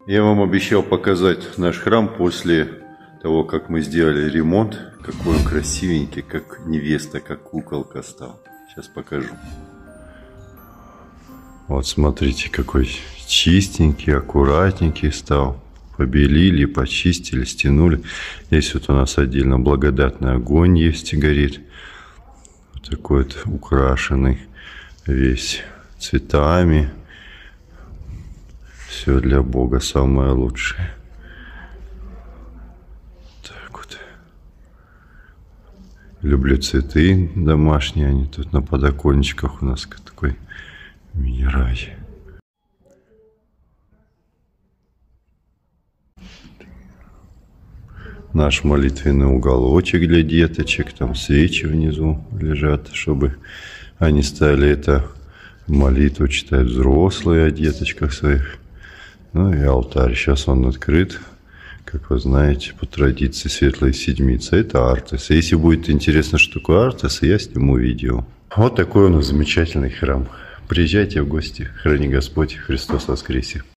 Я вам обещал показать наш храм после того, как мы сделали ремонт. Какой он красивенький, как невеста, как куколка стал. Сейчас покажу. Вот смотрите, какой чистенький, аккуратненький стал. Побелили, почистили, стянули. Здесь вот у нас отдельно благодатный огонь есть и горит. Вот такой вот украшенный весь цветами. Все для Бога самое лучшее. Так вот. Люблю цветы домашние. Они тут на подоконничках у нас такой мини-рай. Наш молитвенный уголочек для деточек. Там свечи внизу лежат, чтобы они стали это молитву читать взрослые о деточках своих. Ну и алтарь. Сейчас он открыт, как вы знаете, по традиции Светлой Седмицы. Это Артес. Если будет интересно, что такое Артес, я сниму видео. Вот такой у нас замечательный храм. Приезжайте в гости. Храни Господь. Христос воскресе.